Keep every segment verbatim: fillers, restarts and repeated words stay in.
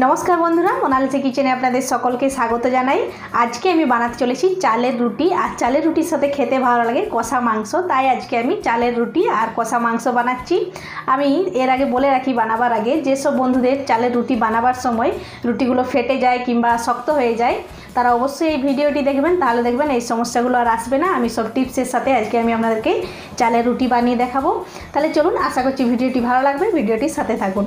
नमस्कार बंधुरा मोनालिसा किचेने आपनादेर सकलके स्वागत जानाई। आज के आमी बानाते चलेछि चालेर रुटी और चालेर रुटिर साथे खेते भालो लागे कषा मांस। ताई आज के आमी चालेर रुटी और कषा मांस बानाच्छि। आमी एर आगे बोले राखी बानाबार आगे जे सब बंधुदेर चालेर रुटी बानाबार समय रुटिगुलो फेटे जाए किंबा शक्त हये जाए तारा अवश्य এই ভিডিওটি দেখবেন, তাহলে দেখবেন এই সমস্যাগুলো আর আসবে না। আমি সব টিপসের সাথে আজকে আমি আপনাদেরকে চালের রুটি বানিয়ে দেখাবো। তাহলে চলুন, আশা করছি ভিডিওটি ভালো লাগবে, ভিডিওটির সাথে থাকুন।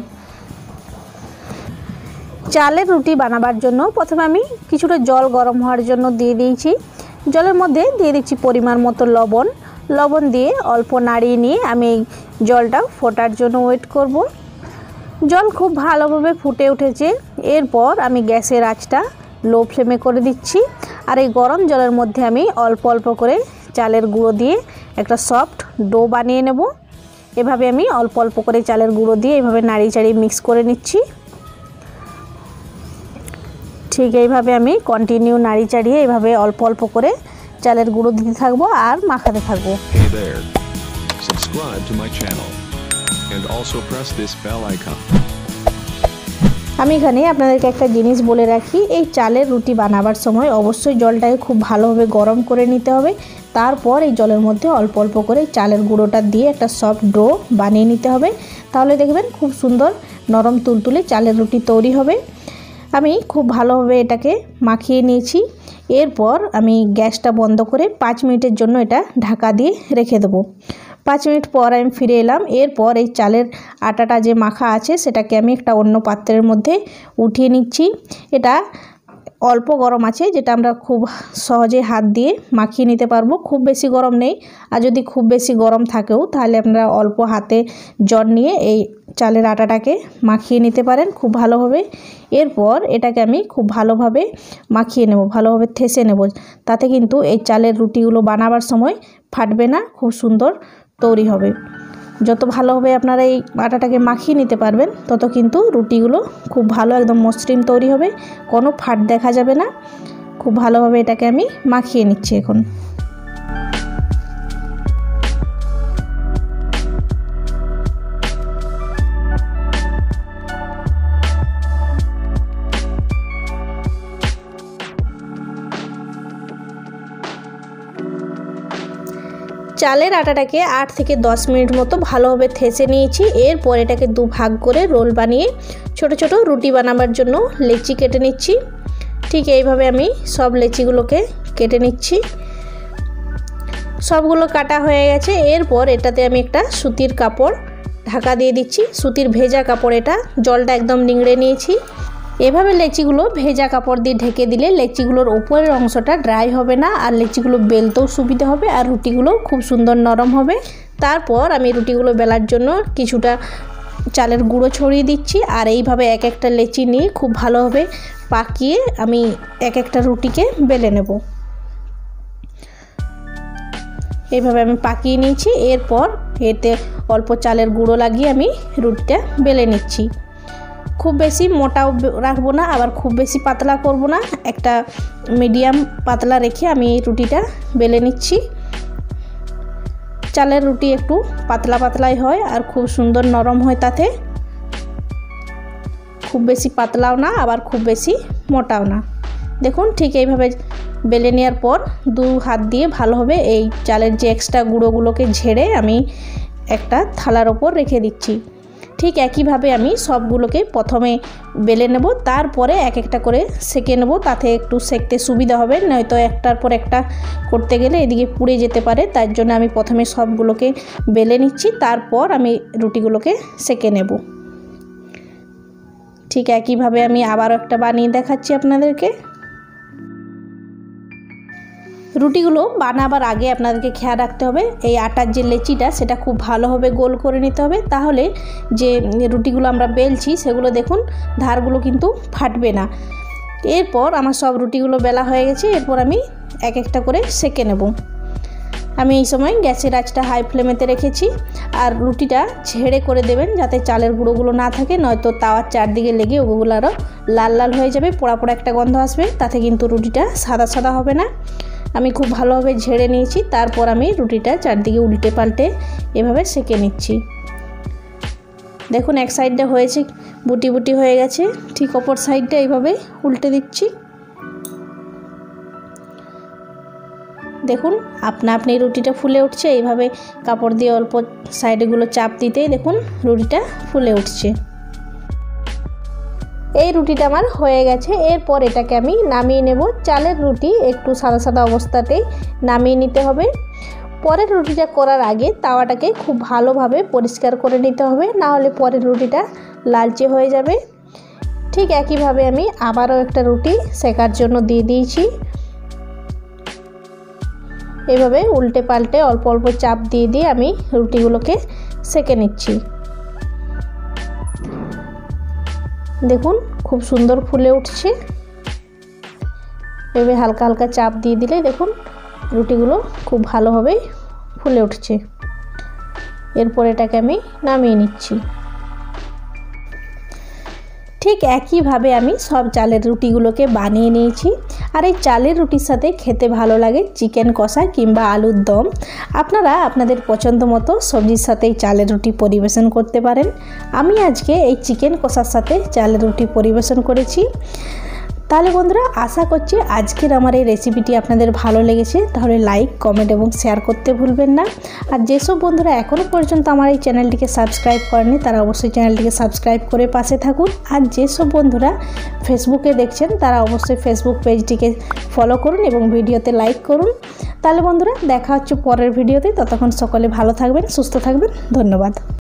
চালের রুটি বানাবার জন্য প্রথমে আমি কিছুটা জল গরম হওয়ার জন্য দিয়ে দিয়েছি। জলের মধ্যে দিয়ে দিচ্ছি পরিমাণ মতো লবণ। লবণ দিয়ে অল্প নাড়িয়ে নিয়ে আমি এই জলটা ফোটার জন্য ওয়েট করব। জল খুব ভালোভাবে ফুটে উঠেছে। এরপর আমি গ্যাসের আঁচটা লো ফ্লেমে করে দিচ্ছি আর এই গরম জলের মধ্যে আমি অল্প অল্প করে চালের গুঁড়ো দিয়ে একটা সফট ডো বানিয়ে নেব। এভাবে আমি অল্প অল্প করে চালের গুঁড়ো দিয়ে এভাবে নাড়িয়ে চাড়িয়ে মিক্স করে নিচ্ছি। ঠিক এইভাবে আমি কন্টিনিউ নাড়ি চাড়িয়ে এভাবে অল্প অল্প করে চালের গুঁড়ো দিতে থাকবো আর মাখাতে থাকবো। Hey there. Subscribe to my channel and also press this bell icon. আমি এখানে আপনাদেরকে একটা জিনিস বলে রাখি, এই চালের রুটি বানাবার সময় অবশ্যই জলটাকে খুব ভালোভাবে গরম করে নিতে হবে। তারপর এই জলের মধ্যে অল্প অল্প করে চালের গুঁড়োটা দিয়ে একটা সফট ডো বানিয়ে নিতে হবে। তাহলে দেখবেন খুব সুন্দর নরম তুলতুলে চালের রুটি তৈরি হবে। আমি খুব ভালোভাবে এটাকে মাখিয়ে নিয়েছি। এরপর আমি গ্যাসটা বন্ধ করে পাঁচ মিনিটের জন্য এটা ঢাকা দিয়ে রেখে দেবো। পাঁচ মিনিট পর আমি ফিরে এলাম। এরপর এই চালের আটাটা যে মাখা আছে সেটাকে আমি একটা অন্য পাত্রের মধ্যে উঠিয়ে নিচ্ছি। এটা অল্প গরম আছে, যেটা আমরা খুব সহজে হাত দিয়ে মাখিয়ে নিতে পারবো। খুব বেশি গরম নেই, আর যদি খুব বেশি গরম থাকেও তাহলে আপনারা অল্প হাতে জল নিয়ে এই চালের আটাটাকে মাখিয়ে নিতে পারেন খুব ভালোভাবে। এরপর এটাকে আমি খুব ভালোভাবে মাখিয়ে নেব, ভালোভাবে ঠেসে নেব। তাতে কিন্তু এই চালের রুটিগুলো বানাবার সময় ফাটবে না, খুব সুন্দর তৈরি হবে। যত ভালোভাবে আপনারা এই আটাটাকে মাখিয়ে নিতে পারবেন তত কিন্তু রুটিগুলো খুব ভালো একদম মসৃণ তৈরি হবে, কোনো ফাট দেখা যাবে না। খুব ভালোভাবে এটাকে আমি মাখিয়ে নিচ্ছি এখন। চালের আটাটাকে আট থেকে দশ মিনিট মতো ভালোভাবে ঠেসে নিয়েছি। এরপর এটাকে দু ভাগ করে রোল বানিয়ে ছোট ছোট রুটি বানাবার জন্য লেচি কেটে নিচ্ছি। ঠিক এইভাবে আমি সব লেচিগুলোকে কেটে নিচ্ছি। সবগুলো কাটা হয়ে গেছে। এরপর এটাতে আমি একটা সুতির কাপড় ঢাকা দিয়ে দিচ্ছি। সুতির ভেজা কাপড়, এটা জলটা একদম নিংড়ে নিয়েছি। এভাবে লেচিগুলো ভেজা কাপড় দিয়ে ঢেকে দিলে লেচিগুলোর উপরের অংশটা ড্রাই হবে না, আর লেচিগুলো বেলতেও সুবিধা হবে, আর রুটিগুলো খুব সুন্দর নরম হবে। তারপর আমি রুটিগুলো বেলার জন্য কিছুটা চালের গুঁড়ো ছড়িয়ে দিচ্ছি আর এইভাবে এক একটা লেচি নিয়ে খুব ভালোভাবে পাকিয়ে আমি এক একটা রুটিকে বেলে নেব। এইভাবে আমি পাকিয়ে নিয়েছি। এরপর এতে অল্প চালের গুঁড়ো লাগিয়ে আমি রুটিটা বেলে নিচ্ছি। খুব বেশি মোটাও রাখবো না, আবার খুব বেশি পাতলা করব না, একটা মিডিয়াম পাতলা রেখে আমি এই রুটিটা বেলে নিচ্ছি। চালের রুটি একটু পাতলা পাতলাই হয় আর খুব সুন্দর নরম হয়, তাতে খুব বেশি পাতলাও না আবার খুব বেশি মোটাও না। দেখুন ঠিক এইভাবে বেলে নেওয়ার পর দু হাত দিয়ে ভালোভাবে এই চালের যে এক্সট্রা গুঁড়োগুলোকে ঝেড়ে আমি একটা থালার ওপর রেখে দিচ্ছি। ঠিক একইভাবে আমি সবগুলোকে প্রথমে বেলে নেব, তারপরে এক একটা করে সেঁকে নেব, তাতে একটু সেঁকতে সুবিধা হবে। নয়তো একটার পর একটা করতে গেলে এদিকে পুড়ে যেতে পারে। তার জন্য আমি প্রথমে সবগুলোকে বেলে নিচ্ছি, তারপর আমি রুটিগুলোকে সেঁকে নেব। ঠিক একইভাবে আমি আবারও একটা বানিয়ে দেখাচ্ছি আপনাদেরকে। রুটিগুলো বানাবার আগে আপনাদেরকে খেয়াল রাখতে হবে এই আটার যে লেচিটা সেটা খুব ভালোভাবে গোল করে নিতে হবে। তাহলে যে রুটিগুলো আমরা বেলছি সেগুলো দেখুন ধারগুলো কিন্তু ফাটবে না। এরপর আমার সব রুটিগুলো বেলা হয়ে গেছে। এরপর আমি এক একটা করে সেঁকে নেব। আমি এই সময় গ্যাসের আঁচটা হাই ফ্লেমেতে রেখেছি। আর রুটিটা ঝেড়ে করে দেবেন যাতে চালের গুঁড়োগুলো না থাকে, নয়তো তাওয়ার চারদিকে লেগে ওগুলো আরও লাল লাল হয়ে যাবে, পোড়া পোড়া একটা গন্ধ আসবে, তাতে কিন্তু রুটিটা সাদা সাদা হবে না। আমি খুব ভালোভাবে ঝেড়ে নিয়েছি। তারপর আমি রুটিটা চারদিকে উল্টে পাল্টে এভাবে সেঁকে নিচ্ছি। দেখুন এক সাইডটা হয়েছে বুটি বুটি হয়ে গেছে। ঠিক অপর সাইডটা এইভাবে উল্টে দিচ্ছি। দেখুন আপনা আপনি রুটিটা ফুলে উঠছে। এইভাবে কাপড় দিয়ে অল্প সাইডগুলো চাপ দিতেই দেখুন রুটিটা ফুলে উঠছে। এই রুটিটা আমার হয়ে গেছে। এরপর এটাকে আমি নামিয়ে নেব। চালের রুটি একটু সাদা সাদা অবস্থাতেই নামিয়ে নিতে হবে। পরের রুটিটা করার আগে তাওয়াটাকে খুব ভালোভাবে পরিষ্কার করে নিতে হবে, না হলে পরের রুটিটা লালচে হয়ে যাবে। ঠিক একইভাবে আমি আবারও একটা রুটি সেকার জন্য দিয়ে দিয়েছি। এভাবে উল্টে পাল্টে অল্প অল্প চাপ দিয়ে দিয়ে আমি রুটিগুলোকে সেকে নিচ্ছি। দেখুন খুব সুন্দর ফুলে উঠছে। এভাবে হালকা হালকা চাপ দিয়ে দিলে দেখুন রুটিগুলো খুব ভালোভাবে ফুলে উঠছে। এরপর এটাকে আমি নামিয়ে নিচ্ছি। ঠিক একইভাবে আমি সব চালের রুটিগুলোকে বানিয়ে নিয়েছি। আর এই চালের রুটির সাথে খেতে ভালো লাগে চিকেন কষা কিংবা আলুর দম। আপনারা আপনাদের পছন্দ মতো সবজির সাথে এই চালের রুটি পরিবেশন করতে পারেন। আমি আজকে এই চিকেন কষার সাথে চালের রুটি পরিবেশন করেছি। তাহলে বন্ধুরা আশা করছি আজকের আমার এই রেসিপিটি আপনাদের ভালো লেগেছে। তাহলে লাইক কমেন্ট এবং শেয়ার করতে ভুলবেন না। আর যেসব বন্ধুরা এখনও পর্যন্ত আমার এই চ্যানেলটিকে সাবস্ক্রাইব করেনি তারা অবশ্যই চ্যানেলটিকে সাবস্ক্রাইব করে পাশে থাকুন। আর যেসব বন্ধুরা ফেসবুকে দেখছেন তারা অবশ্যই ফেসবুক পেজটিকে ফলো করুন এবং ভিডিওতে লাইক করুন। তাহলে বন্ধুরা দেখা হচ্ছে পরের ভিডিওতে। ততক্ষণ সকলে ভালো থাকবেন, সুস্থ থাকবেন। ধন্যবাদ।